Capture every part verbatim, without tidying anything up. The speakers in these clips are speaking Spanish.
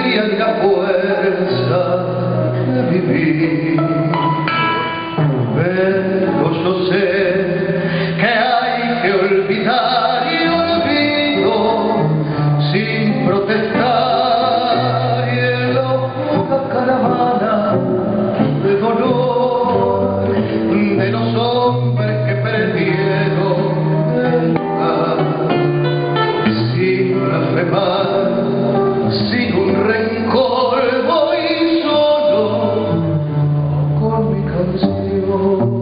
alegría y la fuerza de vivir. Pero yo sé que hay que olvidar y olvido sin protestar, y en la oscura caravana de dolor de los hombres que perdieron el lugar, sin blasfemar, sin un rencor, voy solo con mi canción.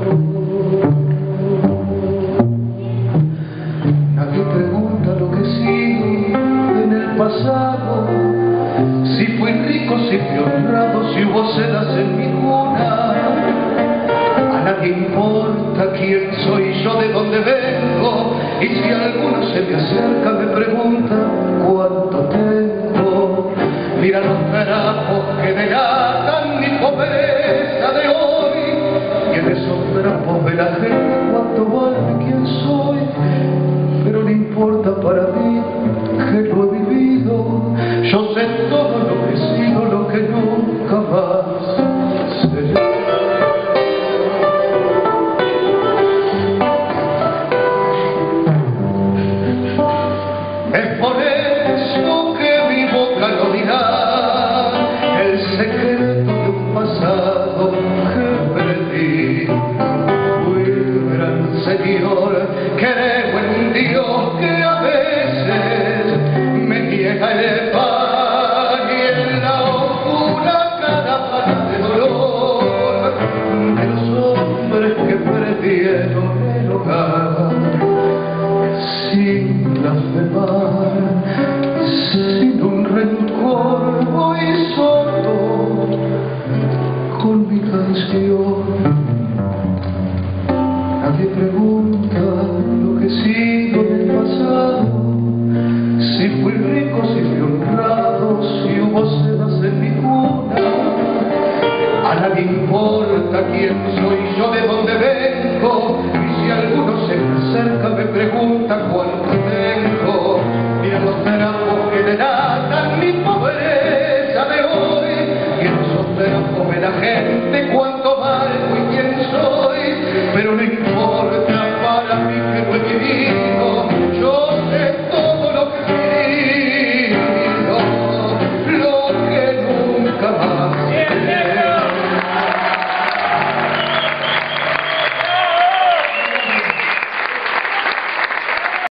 Nadie pregunta lo que sigo en el pasado, si fui rico, si fui honrado, si hubo sedas en mi cuna. A nadie importa quién soy yo, de dónde vengo, y si alguno se me acerca me pregunta cuánto tengo. Mira los trapos que delatan mi pobreza de hoy, y en esos trapos ve la gente cuánto vale, quién soy. Pero no importa para mí que lo he vivido, yo sé todo lo que he sido, lo que nunca más seré. Es por eso que mi boca no dirá el secreto de un pasado que perdí. Fui gran señor, creo en Dios que a veces me niega el pan, y en la oscura caravana de dolor de los hombres que perdieron el hogar, sin blasfemar, sin un rencor, voy solo con mi canción. Nadie pregunta lo que sigo en el pasado, si fui rico, si fui honrado, si hubo sedas en mi cuna. A nadie importa quién soy yo, de dónde vengo, y si alguno se me acerca me pregunta cuánto